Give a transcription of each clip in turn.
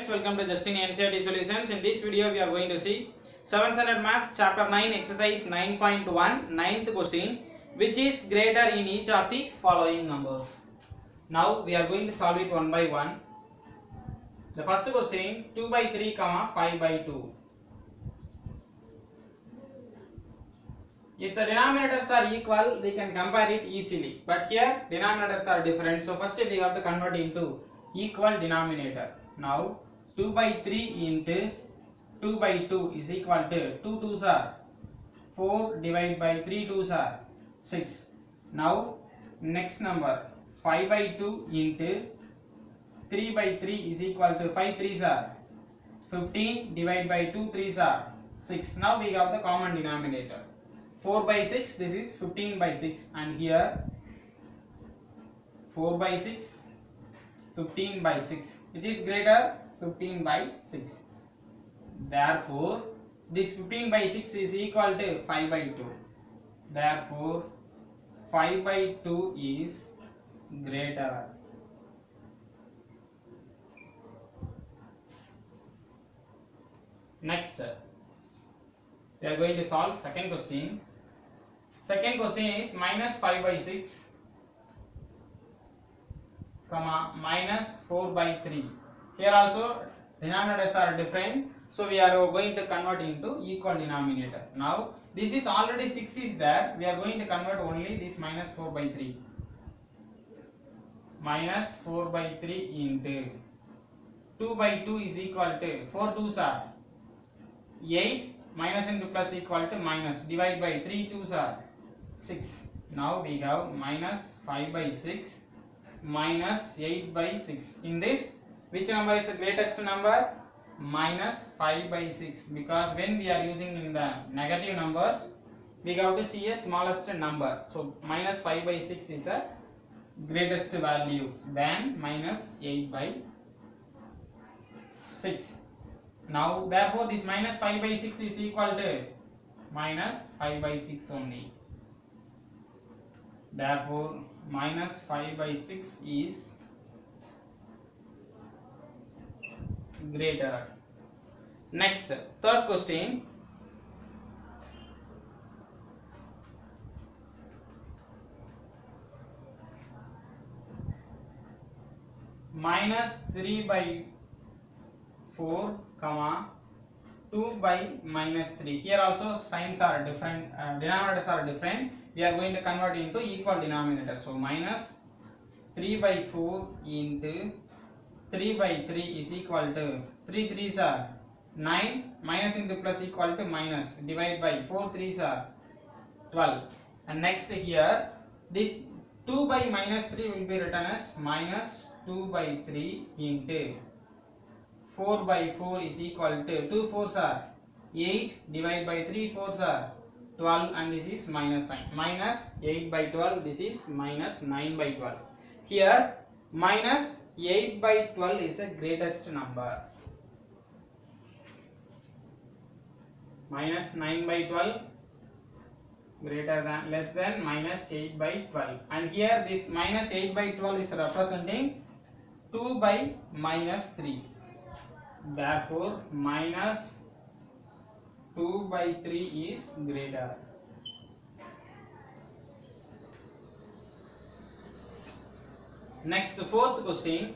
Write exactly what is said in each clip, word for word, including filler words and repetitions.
welcome to Justin N C E R T Solutions. In this video, we are going to see seventh Standard Maths Chapter nine Exercise nine point one ninth question, which is greater in each of the following numbers. Now we are going to solve it one by one. The first question, two by three, five by two. If the denominators are equal, we can compare it easily. But here denominators are different, so first we have to convert into equal denominator. Now two by three into two by two is equal to two twos are four divided by three twos are six. Now next number five by two into three by three is equal to five threes are fifteen divided by two threes are six. Now we have the common denominator. four by six, this is fifteen by six, and here four by six, fifteen by six, which is greater fifteen by six. Therefore this fifteen by six is equal to five by two. Therefore five by two is greater. Next we are going to solve second question. Second question is minus five by six comma minus four by three. Here also denominators are different, so we are going to convert into equal denominator. Now this is already six is there, we are going to convert only this minus four by three. Minus four by three into two by two is equal to four twos are eight, minus into plus equal to minus, divide by three twos are six. Now we have minus five by six minus eight by six. In this, which number is the greatest number? Minus five by six, because when we are using in the negative numbers, we have to see a smallest number. So minus five by six is a greatest value than minus eight by six. Now therefore this minus five by six is equal to minus five by six only. Therefore minus five by six is greater. Next, third question. Minus three by four comma two by minus three. Here also signs are different, uh, denominators are different. We are going to convert into equal denominator. So minus three by four into three by three is equal to three threes are nine, minus into plus equal to minus, divide by four threes are twelve. And next here this two by minus three will be written as minus two by three into four by four is equal to two fours are eight, divide by three fours are twelve, and this is minus sign. Minus eight by twelve, this is minus nine by twelve. Here minus eight by twelve is the greatest number. Minus nine by twelve greater than, less than minus eight by twelve. And here this minus eight by twelve is representing two by minus three. Therefore minus two by three is greater. Next, fourth question.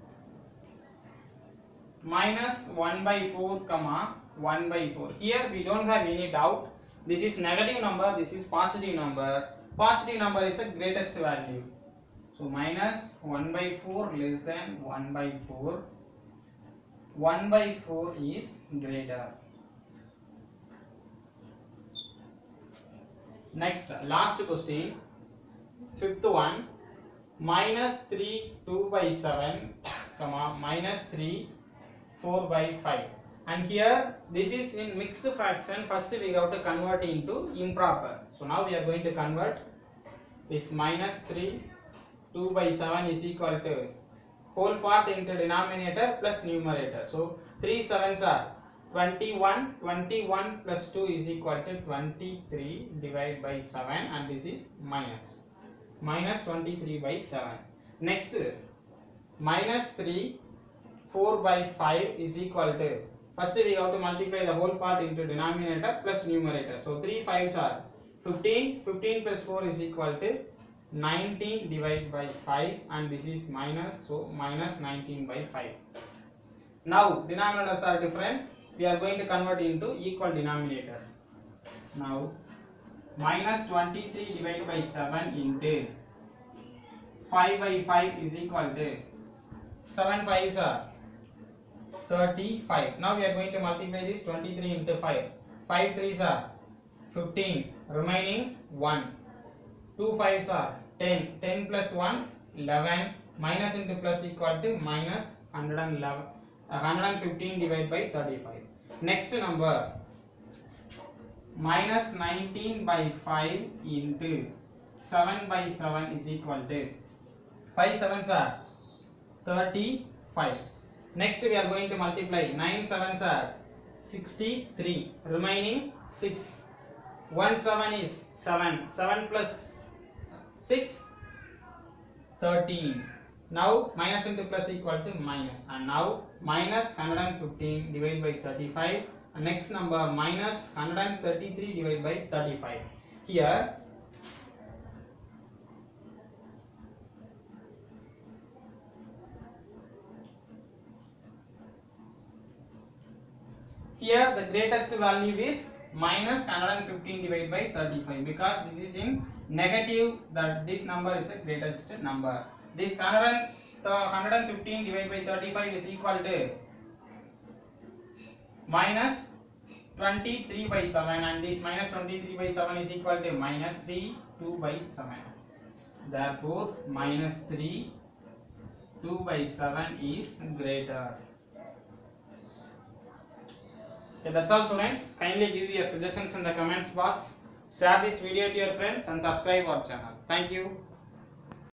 Minus one by four comma one by four. Here we don't have any doubt. This is negative number, this is positive number. Positive number is the greatest value. So minus one by four less than one by four. one by four is greater. Next, last question, fifth one. Minus three two by seven comma minus three four by five. And here this is in mixed fraction. First we have to convert into improper. So now we are going to convert this minus three two by seven is equal to whole part into denominator plus numerator. So three sevens are twenty-one, twenty-one plus two is equal to twenty-three divided by seven, and this is minus minus twenty-three by seven. Next, minus three four by five is equal to, first we have to multiply the whole part into denominator plus numerator. So three fives are fifteen, fifteen plus four is equal to nineteen divided by five, and this is minus, so minus nineteen by five. Now denominators are different, we are going to convert into equal denominator. Now minus twenty-three divided by seven into five by five is equal to, seven fives are thirty-five. Now we are going to multiply this twenty-three into five. five threes are fifteen, remaining one. two fives are ten. ten plus one, eleven. Minus into plus equal to minus one hundred eleven. Uh, one hundred fifteen divided by thirty-five. Next number, minus nineteen by five into seven by seven is equal to, five sevens are thirty-five. Next we are going to multiply, nine sevens are sixty-three, remaining six. one seven is seven, seven plus six, thirteen. Now minus into plus equal to minus, and now minus one hundred fifteen divided by thirty-five. And next number, minus one hundred thirty-three divided by thirty-five. Here Here the greatest value is minus one hundred fifteen divided by thirty-five, because this is in negative, that this number is the greatest number. This one hundred fifteen divided by thirty-five is equal to minus twenty-three by seven, and this minus twenty-three by seven is equal to minus three, two by seven. Therefore minus three, two by seven is greater. Okay, that's all students. Kindly give your suggestions in the comments box. Share this video to your friends and subscribe our channel. Thank you.